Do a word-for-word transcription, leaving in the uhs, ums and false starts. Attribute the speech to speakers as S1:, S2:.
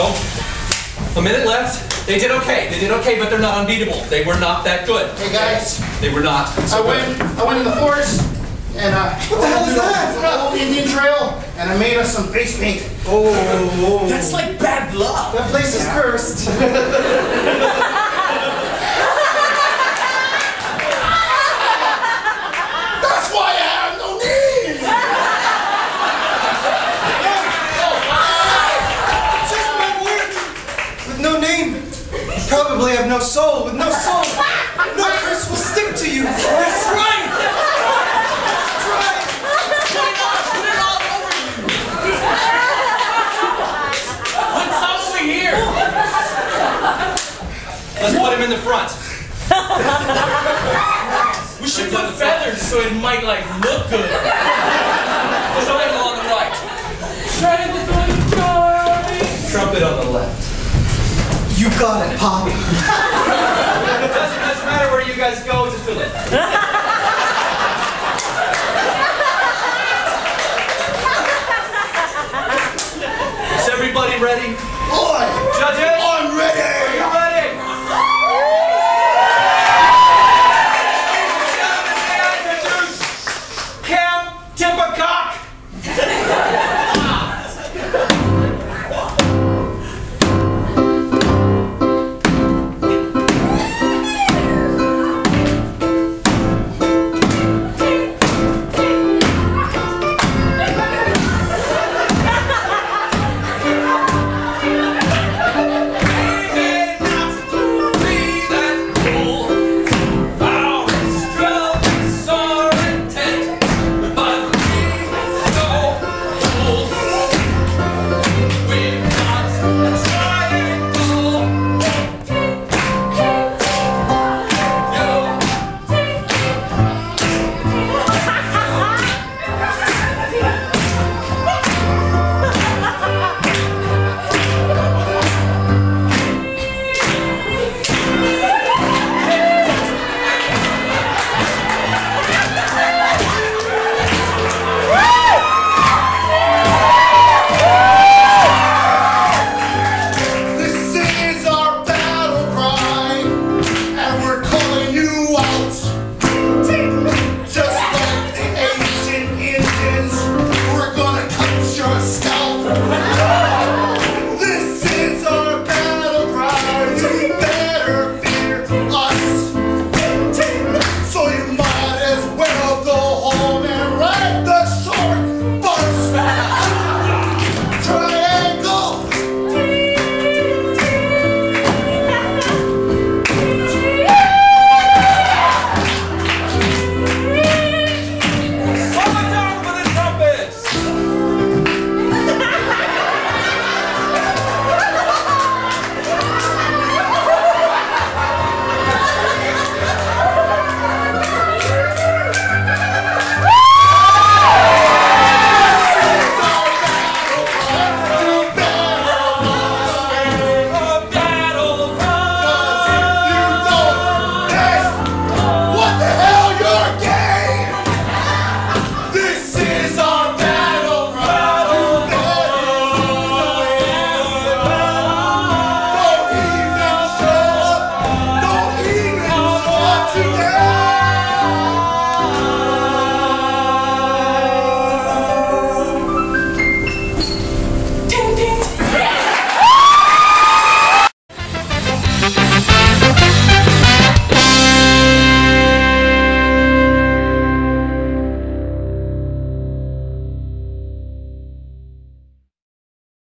S1: So, a minute left. They did okay. They did okay, but they're not unbeatable. They were not that good.
S2: Hey guys,
S1: they were not.
S2: So I went. I went in the forest, and uh, what the hell is that? An old Indian trail, and I made us some face paint.
S3: Oh, oh.
S4: That's like bad luck.
S3: That place is cursed.
S2: That's why I have no knees.
S3: Just my word. With no name. Probably have no soul. With no soul, no curse will stick to you. That's right. That's right.
S4: Put it on. Put it all over you. Put some over here.
S1: Let's put him in the front.
S4: We should put feathers so it might like look good.
S1: Show him on the right. Trumpet on the left.
S3: You got it, Pop.
S1: It doesn't, doesn't matter where you guys go, just do it. Is everybody ready?